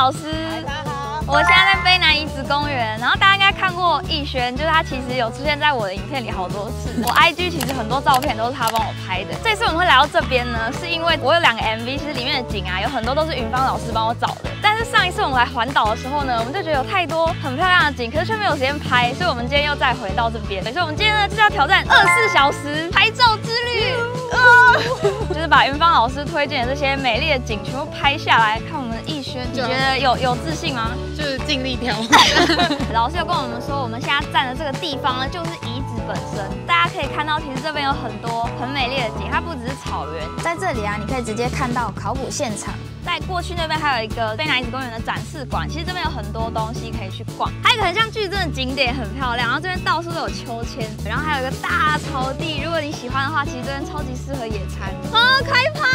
老师。我现在在卑南遗址公园，然后大家应该看过逸轩，就是他其实有出现在我的影片里好多次。我 IG 其实很多照片都是他帮我拍的。这次我们会来到这边呢，是因为我有2个 MV， 其实里面的景啊有很多都是云芳老师帮我找的。但是上一次我们来环岛的时候呢，我们就觉得有太多很漂亮的景，可是却没有时间拍，所以我们今天又再回到这边。所以我们今天呢就是要挑战24小时拍照之旅。就是把云芳老师推荐的这些美丽的景全部拍下来，看我们的逸轩，你觉得有自信吗？ 就是尽力挑。 老师有跟我们说，我们现在站的这个地方呢，就是遗址本身。大家可以看到，其实这边有很多很美丽的景，它不只是草原， 在这里啊，你可以直接看到考古现场。 在过去那边还有一个卑南遗址公园的展示馆，其实这边有很多东西可以去逛，还有一个很像矩阵的景点，很漂亮。然后这边到处都有秋千，然后还有一个大草地。如果你喜欢的话，其实这边超级适合野餐。开拍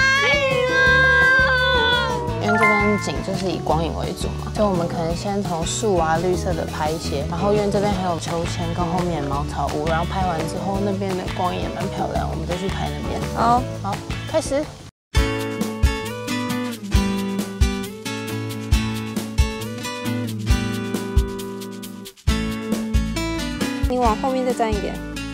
了！ 因为这边景就是以光影为主嘛，所以我们可能先从树啊绿色的拍一些，然后因为这边还有秋千跟后面茅草屋，然后拍完之后那边的光影也蛮漂亮，我们就去拍那边。好，开始。你往后面再站一点。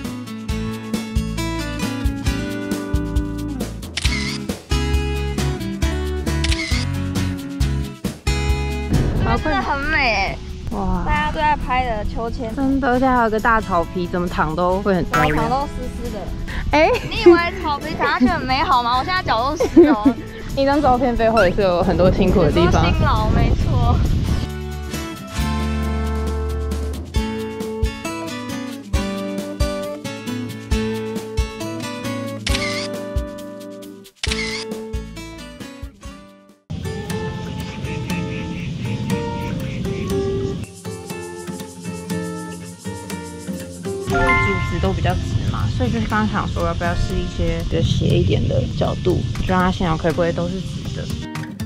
真的很美哎！哇，大家最爱拍的秋千， 真的，而且还有个大草皮，怎么躺都会很漂亮， 躺都湿湿的。哎，你以为草皮躺下去很美好吗？我现在脚都湿了。 一张照片背后也是有很多辛苦的地方， 辛劳，没错。 因为柱子都比较直嘛，所以就是刚刚想说要不要试一些比较斜一点的角度，就让它现场可以不会都是直的。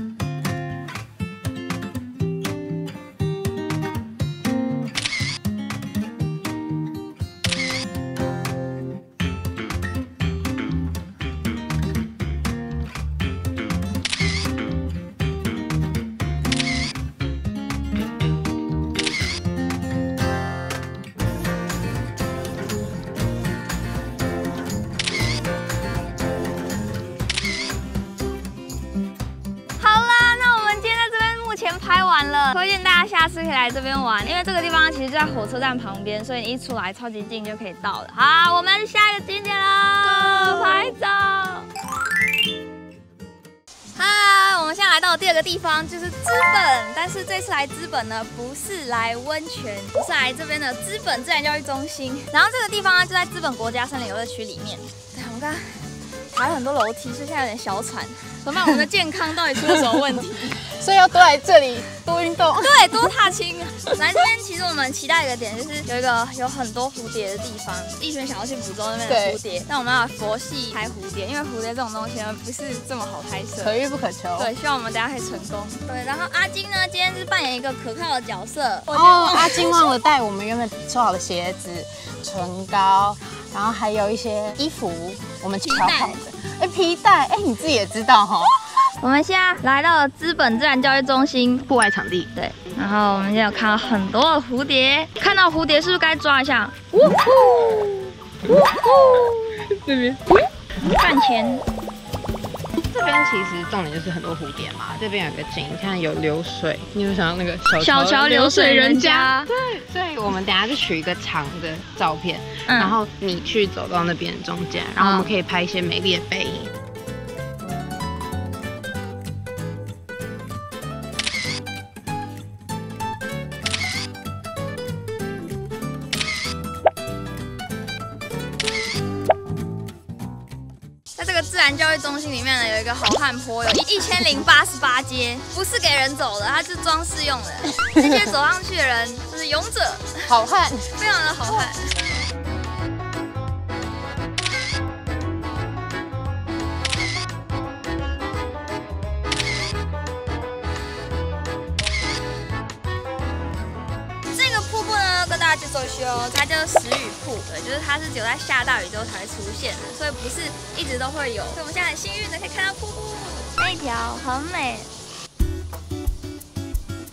拍完了，推荐大家下次可以来这边玩，因为这个地方其实就在火车站旁边，所以你一出来超级近就可以到了。好，我们下一个景点喽，拍照。嗨，我们现在来到的第2个地方就是资本，但是这次来资本呢，不是来温泉，不是来这边的资本自然教育中心。然后这个地方呢，就在资本国家森林游乐区里面。对，我们刚刚爬了很多楼梯，所以现在有点小喘。怎么办？我们的健康到底出了什么问题？ 所以要多来这里多运动， 对，多踏青。来这边其实我们期待一个点，就是有很多蝴蝶的地方。逸轩想要去捕捉那边的蝴蝶，但我们要佛系拍蝴蝶，因为蝴蝶这种东西呢不是这么好拍摄， 可遇不可求。对， 希望我们等下可以成功。对，然后阿金呢，今天是扮演一个可靠的角色。 阿金忘了带我们原本说好的鞋子、唇膏，然后还有一些衣服，我们挑好的。皮带，你自己也知道哈。 我们现在来到了资本自然教育中心户外场地， 对。然后我们现在有看到很多的蝴蝶，看到蝴蝶是不是该抓一下？呜呼，呜呼，这边赚钱。 这边其实重点就是很多蝴蝶嘛，这边有个景，你看有流水，你有想到那个小桥流水人家？ 对，所以我们等下就取一个长的照片，然后你去走到那边中间，然后我们可以拍一些美丽的背影。 在这个自然教育中心里面呢，有一个好汉坡，有1088阶，不是给人走的，它是装饰用的。这些走上去的人就是勇者， 好汉， 非常的好汉。这个瀑布呢，跟大家介绍一下哦，它叫石雨瀑，对，就是它是只有在下大雨之后才会出现的，所以不是一直都会有。所以我们现在很幸运的可以看到瀑布，那一条很美。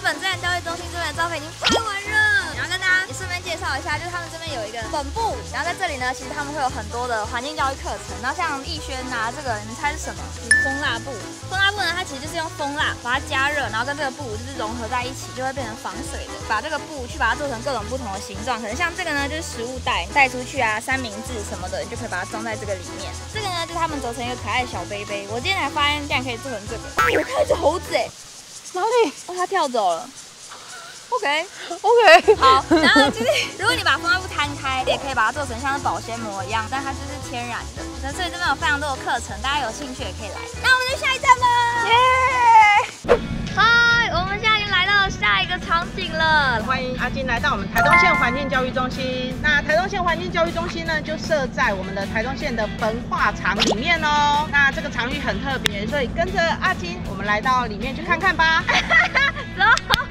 本自然教育中心这边的照片已经拍完了，然后跟大家也顺便介绍一下，就是他们这边有一个本部，然后在这里呢，其实他们会有很多的环境教育课程。然后像逸轩拿这个，你们猜是什么？蜂蜡布。蜂蜡布呢，它其实就是用蜂蜡把它加热，然后跟这个布就是融合在一起，就会变成防水的。把这个布去把它做成各种不同的形状，可能像这个呢就是食物袋，带出去啊，三明治什么的，你就可以把它装在这个里面。这个呢就是他们折成一个可爱的小背背。我今天才发现竟然可以做成这个。我看到只猴子哎， 哪里？ 哦，它跳走了。OK， 好，然后就是如果你把蜂蜡布摊开，也可以把它做成像是保鲜膜一样，但它就是天然的。那所以这边有非常多的课程，大家有兴趣也可以来。那我们就下一站吧。 耶！嗨，我们现在已经来到下一个场景了。 欢迎阿金来到我们台东县环境教育中心。那台东县环境教育中心呢，就设在我们的台东县的焚化厂里面哦。那这个场域很特别，所以跟着阿金，我们来到里面去看看吧。 走。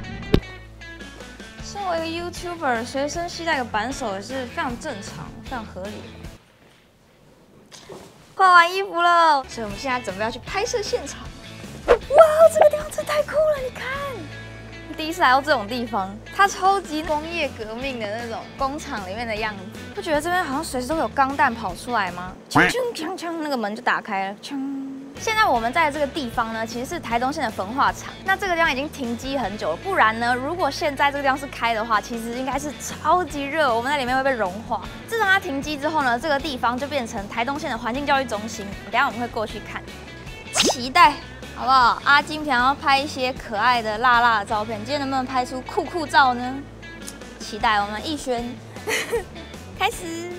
身为一个 YouTuber， 随身携带个扳手也是非常正常、非常合理的。换完衣服了，所以我们现在准备要去拍摄现场。哇，这个地方真的太酷了！你看，第一次来到这种地方，它超级工业革命的那种工厂里面的样子。不觉得这边好像随时都有钢弹跑出来吗？锵锵锵锵，那个门就打开了，锵。现在我们在这个地方呢，其实是台东县的焚化厂。那这个地方已经停机很久了，不然呢，如果现在这个地方是开的话，其实应该是超级热，我们在里面会被融化。自从它停机之后呢，这个地方就变成台东县的环境教育中心。等一下我们会过去看，期待好不好？阿金平常要拍一些可爱的辣辣的照片，今天能不能拍出酷酷照呢？期待我们逸轩开始。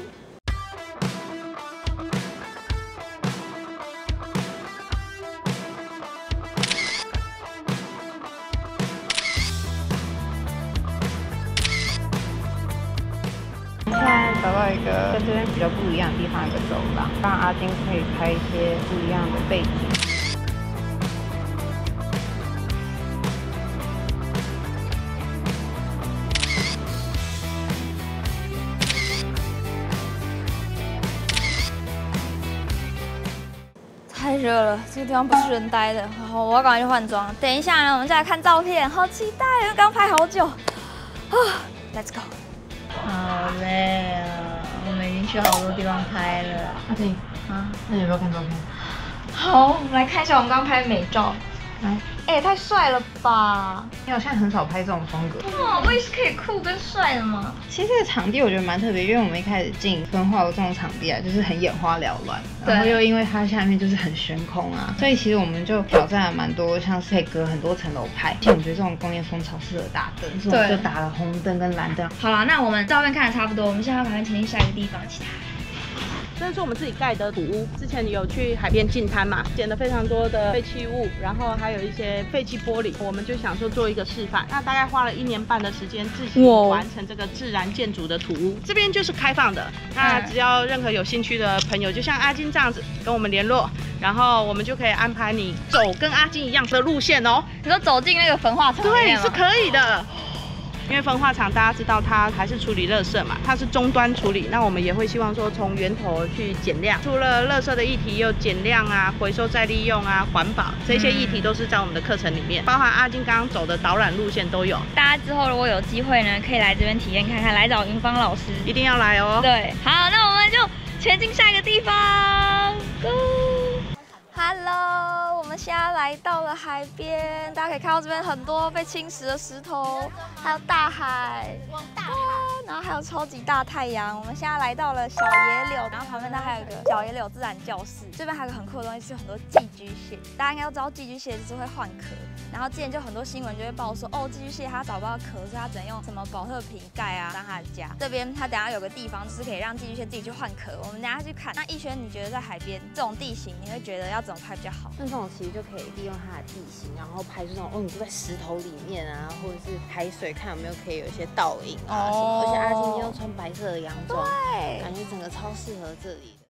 现在找到一个跟这边比较不一样的地方，一个走廊，让阿金可以拍一些不一样的背景。 太热了，这个地方不是人待的。好，我要赶快去换装。等一下呢，我们再来看照片，好期待，因为刚拍好久。Let's go。 好累啊！我们已经去好多地方拍了。 阿金啊，那你要不要看照片？ 好，我们来看一下我们刚拍的美照。 来， 哎，太帅了吧！ 你好像很少拍这种风格。 哇，我也是可以酷跟帅的吗？ 其实这个场地我觉得蛮特别，因为我们一开始进焚化炉这种场地啊，就是很眼花缭乱，然后又因为它下面就是很悬空啊，所以其实我们就挑战了蛮多，像是可以隔很多层楼拍。其实我们觉得这种工业风潮适合打灯，所以我们就打了红灯跟蓝灯。 好了，那我们照片看的差不多，我们现在要赶快前进下一个地方，期待。 这是我们自己盖的土屋，之前有去海边净滩嘛，捡了非常多的废弃物，然后还有一些废弃玻璃，我们就想说做一个示范。那大概花了1年半的时间自行完成这个自然建筑的土屋。这边就是开放的，那只要任何有兴趣的朋友，就像阿金这样子跟我们联络，然后我们就可以安排你走跟阿金一样的路线哦。 你说走进那个焚化厂里面吗？ 对，是可以的。因为焚化厂大家知道它还是处理垃圾嘛，它是终端处理，那我们也会希望说从源头去减量，除了垃圾的议题，也有减量啊、回收再利用啊、环保这些议题都是在我们的课程里面，包含阿金刚刚走的导览路线都有。 大家之后如果有机会呢，可以来这边体验看看，来找云芳老师， 一定要来哦。 对，好，那我们就前进下一个地方 Hello， 我们现在来到了海边，大家可以看到这边很多被侵蚀的石头，还有大海，然后还有超级大太阳。我们现在来到了小野柳，然后旁边它还有一个小野柳自然教室。这边还有个很酷的东西，是很多寄居蟹。大家应该都知道寄居蟹是会换壳，然后之前就很多新闻就会报说，哦，寄居蟹它找不到壳，所以它只能用什么保特瓶盖啊当它的家。这边它等下有个地方就是可以让寄居蟹自己去换壳，我们等下去看。那逸轩，你觉得在海边这种地形，你会觉得要怎么拍比较好？ 那这种其实就可以利用它的地形，然后拍出这种你就在石头里面啊，或者是海水，看有没有可以有一些倒影啊什么。而且阿金今天又穿白色的洋装，对，感觉整个超适合这里的。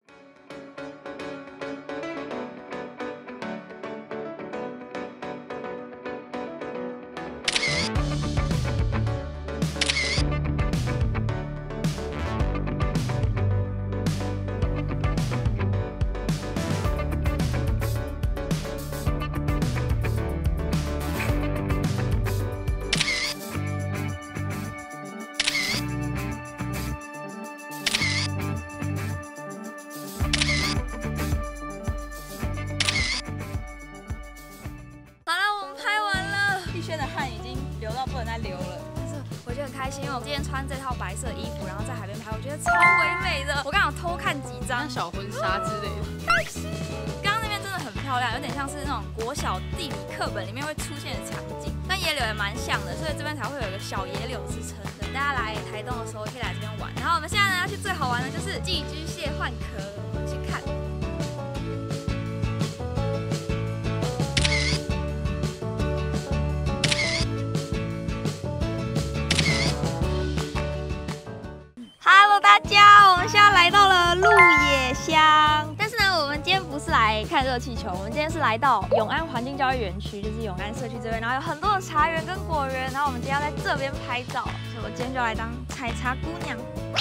逸轩的汗已经流到不能再流了。但是我觉得很开心，因为我今天穿这套白色衣服，然后在海边拍，我觉得超唯美的。我刚好偷看几张小婚纱之类的。 刚刚那边真的很漂亮，有点像是那种国小地理课本里面会出现的场景，跟野柳也蛮像的，所以这边才会有一个小野柳之称。等大家来台东的时候，可以来这边玩。然后我们现在呢要去最好玩的就是寄居蟹换壳，我们去看。Hello， 大家，我们现在来到了鹿野乡。但是呢，我们今天不是来看热气球，我们今天是来到永安环境教育园区，就是永安社区这边，然后有很多的茶园跟果园，然后我们今天要在这边拍照，所以我今天就来当采茶姑娘。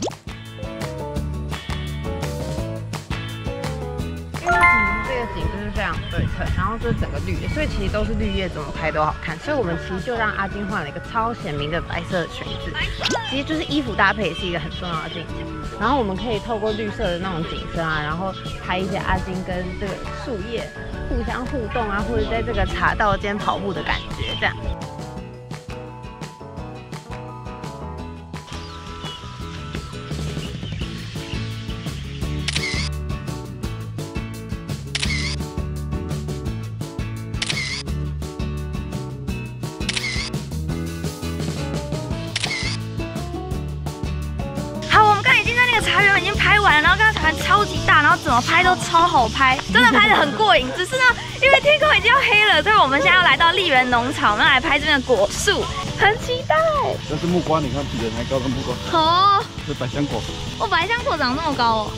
因为这个景就是非常对称，然后这整个绿叶，所以其实都是绿叶，怎么拍都好看。所以我们其实就让阿金换了一个超显明的白色的裙子，其实就是衣服搭配也是一个很重要的技巧。然后我们可以透过绿色的那种景色啊，然后拍一些阿金跟这个树叶互相互动啊，或者在这个茶道间跑步的感觉，这样。 茶园已经拍完了，然后刚刚茶园超级大，然后怎么拍都超好拍，真的拍得很过瘾。只是呢，因为天空已经要黑了，所以我们现在要来到丽园农场，我们要来拍这边的果树，很期待。 这是木瓜，你看比人还高的木瓜。 哦， 这百香果。 哦，百香果长那么高哦。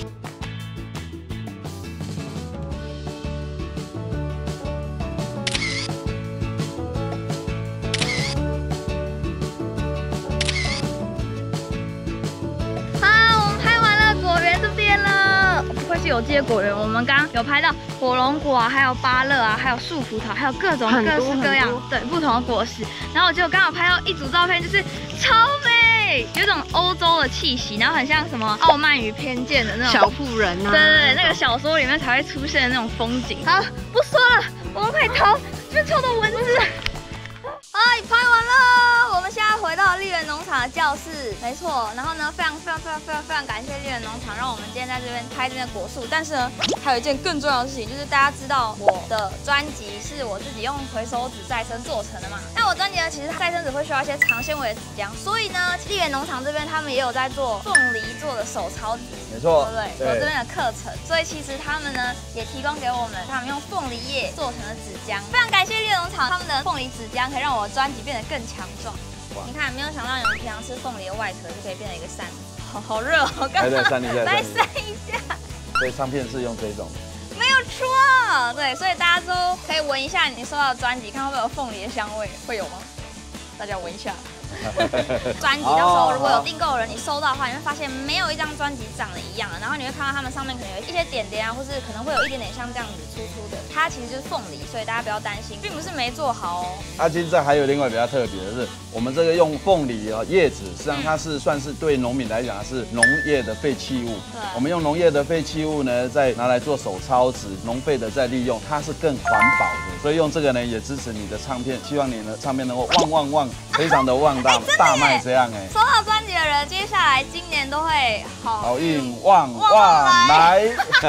会是有机的果园，我们刚刚有拍到火龙果啊，还有芭乐啊，还有树葡萄，还有各种各式各样对不同的果实。然后我就刚好拍到一组照片，就是超美，有种欧洲的气息，然后很像什么《傲慢与偏见》的那种小妇人啊， 对对对，那个小说里面才会出现的那种风景。好，不说了，我们快逃，这边超多蚊子。哎，拍完了，我们现在回到丽园农场的教室，没错。然后呢，非常感谢丽园农场，让我们今天在这边拍这边的果树。但是呢，还有一件更重要的事情，就是大家知道我的专辑是我自己用回收纸再生做成的嘛。那我专辑呢，其实再生纸会需要一些长纤维的纸浆，所以呢，丽园农场这边他们也有在做凤梨做的手抄纸， 没错， 对不对？有这边的课程，所以其实他们呢也提供给我们他们用凤梨叶做成的纸浆。非常感谢丽园农场他们的凤梨纸浆，可以让我专辑变得更强壮。你看，没有想到你们平常吃凤梨的外壳就可以变成一个扇子，好热哦！刚刚来扇一下。 所以唱片是用这种， 没有错。对，所以大家都可以闻一下你收到的专辑，看会不会有凤梨的香味，会有吗？大家闻一下。专辑到时候如果有订购的人，你收到的话，你会发现没有一张专辑长得一样的，然后你会看到它们上面可能有一些点点啊，或是可能会有一点点像这样子粗粗的，它其实就是凤梨，所以大家不要担心，并不是没做好哦。 阿金这还有另外比较特别的是，我们这个用凤梨啊叶子，实际上它是算是对农民来讲是农业的废弃物。 对， 我们用农业的废弃物呢，再拿来做手抄纸，农废的再利用，它是更环保的。所以用这个呢，也支持你的唱片，希望你的唱片能够旺，非常的旺大卖这样哎。 收到专辑的人，接下来今年都会好运旺来。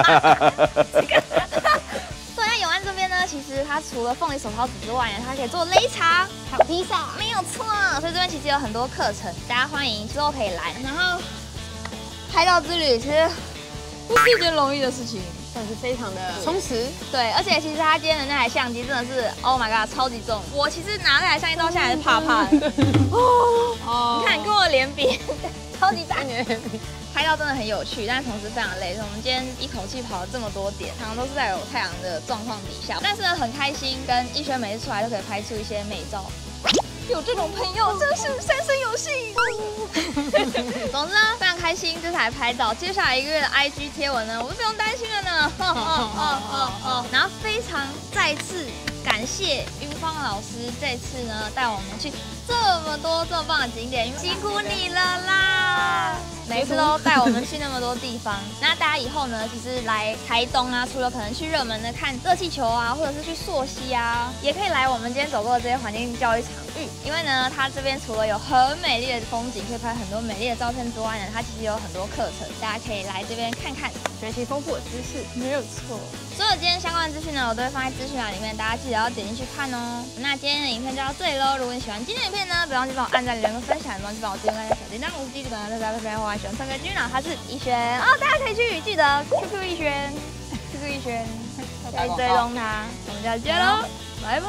对，那永安这边呢，其实它除了凤梨手抄纸之外呢，它可以做擂茶，还有披萨，没有错。所以这边其实有很多课程，大家欢迎之后可以来。然后拍照之旅其实不是一件容易的事情。 算是非常的充实， 对，而且其实他今天的那台相机真的是 ，Oh my god， 超级重。我其实拿那台相机到现在还是怕的。哦，你看跟我的脸比，超级大。拍照真的很有趣，但同时非常累。我们今天一口气跑了这么多点，常常都是在有太阳的状况底下，但是呢很开心，跟逸轩每次出来都可以拍出一些美照。有这种朋友真是三生有幸。总之呢，非常开心这台拍照。接下来1个月的 IG 贴文呢，我是不用担心了呢。然后非常再次感谢云芳老师这次呢带我们去这么多这么棒的景点，辛苦你了啦！ 每次都带我们去那么多地方。那大家以后呢，其实来台东啊，除了可能去热门的看热气球啊，或者是去溯溪啊，也可以来我们今天走过的这些环境教育场域。因为呢，它这边除了有很美丽的风景，可以拍很多美丽的照片之外呢，它其实有很多课程，大家可以来这边看看， 学习丰富的知识。 没有错。所有今天相关的资讯呢，我都会放在资讯栏里面，大家记得要点进去看哦。那今天的影片就到这里喽。如果你喜欢今天的影片呢，别忘记帮我按赞、留言跟分享，别忘记帮我订阅小铃铛。我是记者，大家拜拜。我喜欢唱歌君呢，他是逸轩哦，大家可以去记得 QQ 逸轩，QQ 逸轩，可以追踪他。我们下次见喽，拜拜。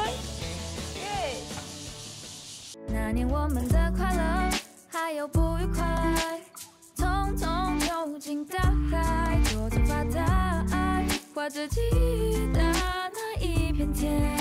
那年我们的快乐还有不愉快，统统丢进大海，做出发呆，画着记忆的那一片天。